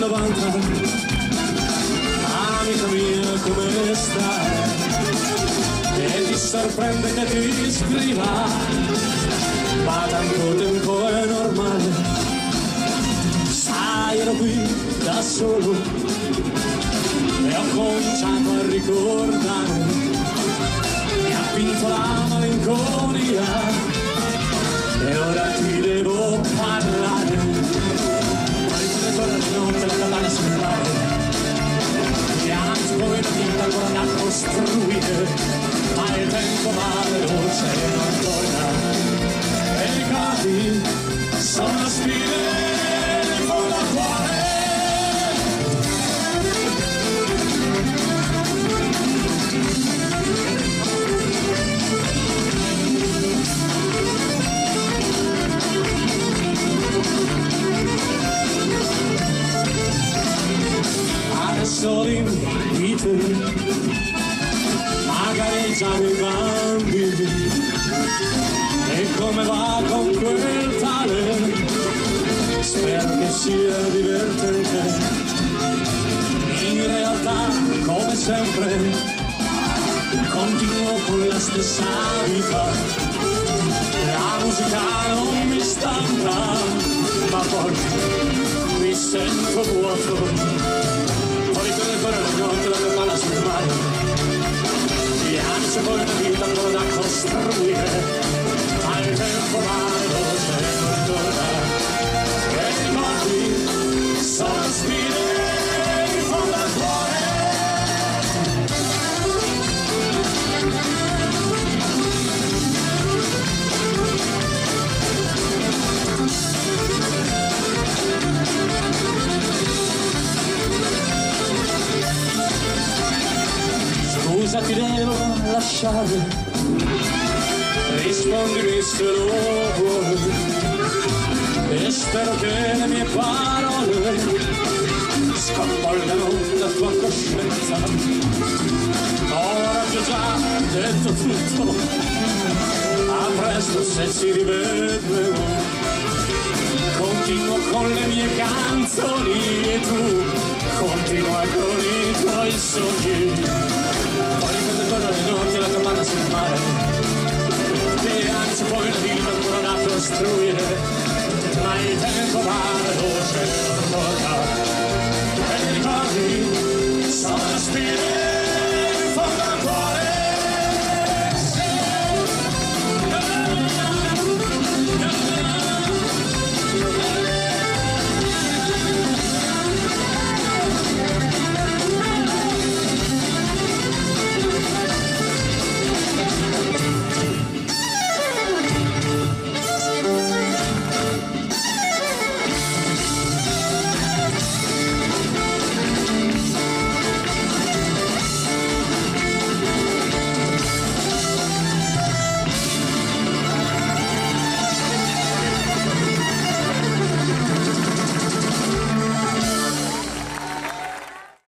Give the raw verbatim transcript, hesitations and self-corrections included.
novanta, amica mia come stai? E ti sorprende che ti scriva, ma tanto tempo è normale. Sai, ero qui da solo e ho cominciato a ricordare, mi ha vinto la malinconia e ora ti devo parlare. Poi come torna di notte la cabana sul mare, e anzi poi la vita ancora da costruire, ma il tempo va veloce e non torna. E i ricordi sono spine in fondo al cuore. Adesso l'invito, magari già i bambini, e come va con quel tale, spero che sia divertente. In realtà, come sempre, continuo con la stessa vita, la musica non mi stanca, ma poi mi sento vuoto. Ancora la notte, la mia mano sul mare, gli anni c'è poi una vita ancora da costruire, ma il tempo va veloce e non torna. E i ricordi sono spine in fondo al cuore. Scusa, ti devo lasciare, rispondimi se lo vuoi, e spero che le mie parole sconvolgano la tua coscienza. Ora ti ho già detto tutto, a presto se ci rivedremo. Continuo con le mie canzoni e tu continua con i tuoi sogni. Poi quando torno di notte la cabana sul mare, e anzi poi la vita ancora da costruire, ma il tempo va veloce e non torna. E ti ricordi sono spine